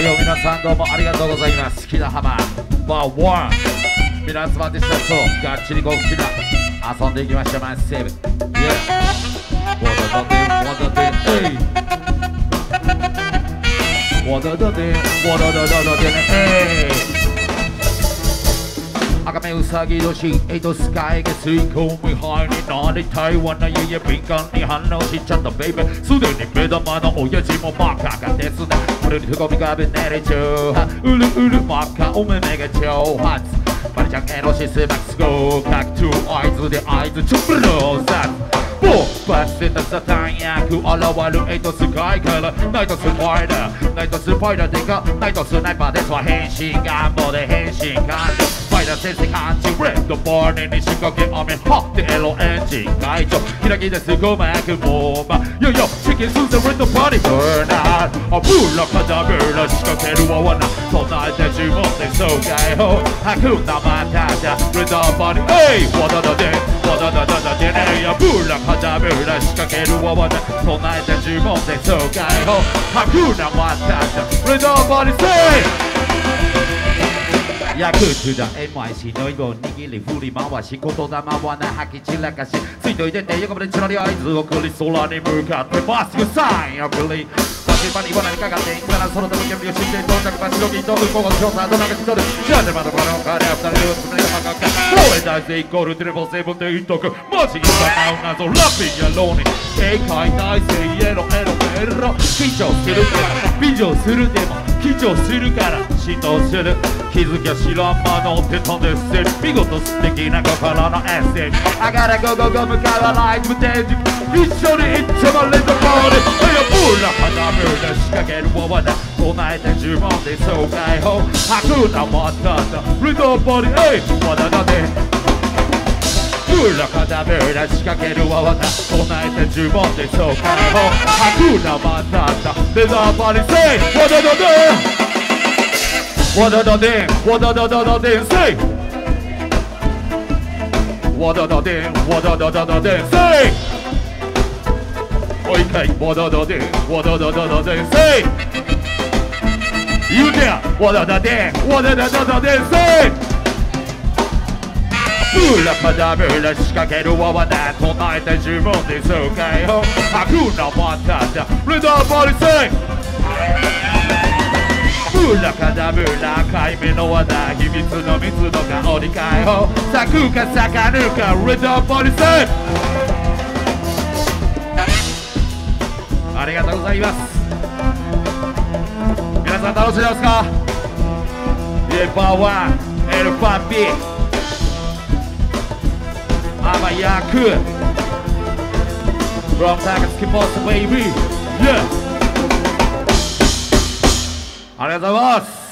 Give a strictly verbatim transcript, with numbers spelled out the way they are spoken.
よ皆さんどうもありがとうございます。木田浜バーワン皆様でしたとがっちりご口な遊んでいきましょう。マッセーブイエーわだだでわだでえいわだだでわだだだだでねえい赤目うさぎ年エイトスカイが吸い込む範囲になり台湾の家々敏感に反応しちゃったベイベーすでに目玉の親父も真っ赤がですねこれに不合みがべねれちゃううるうる真っ赤お目目が挑発バリちゃんエロシスマックス合格と合図で合図チョブローザボーバスたサタン役現るエイトスカイからナイトスパイダーナイトスパイダーでかナイトスナイパーですわ変身願望で変身感スパイダー先生感じレッドバーニーに仕掛け雨はってエロエンジン解除開きですごまくもうまよよチキンスーザレッドバーニーブーナーあブーラカダブーラ仕掛けるわわな唱えて呪文で爽快法吐くなまただレッドバーニーエイわだだでわだだだだでねやブーラカダブーラ仕掛けるわわな唱えて呪文で爽快法吐くなまただレッドバーニーセイヤクトゥダ エムアイシー のイボ握り振り回し言霊はな吐き散らかしついといてて横までちらり合図を送り空に向かってまっすぐサインを送り先場に罠にかかっていくからその手の煙を死んで到着場白金と向こうの調査と流し取る知らねまだこの彼は二人を詰めがかかか応援大勢イコールテレフォンセブンで言っとくマジに疑う謎ラッピン野郎に警戒大勢エロエロエロ緊張するけど美女するでも緊張するから嫉妬する気づきゃ知らん間のって飛んで捨てる見事素敵な心のエッセージあがらゴゴゴ向かわない無定時一緒に行っちゃまれたボールいやブーラ花ブーラ仕掛けるわわだ唱えて呪文で爽快法吐くなまただリドボディエイわだだでブーラカダブーラ仕掛けるわわだ唱えて呪文で爽快法吐くなまただリドボディセイわだだでわだだでんわだだだだでんせいわだだでんわだだだだでんせいおいかいわだだでんわだだだだでんせい言うてやわだだでんわだだだだでんせいブーラカダブーラ仕掛けるわわだ唱えて呪文で爽快法吐くなまただレダーバリセイブーラカダブーラ赤い目の輪だ秘密の水の香り解放咲くか咲かぬかレッドボディセイありがとうございます皆さん楽しんでますかエバーワンエルファンビアマヤクFrom Takatsuki Boss Baby Yeahありがとうございます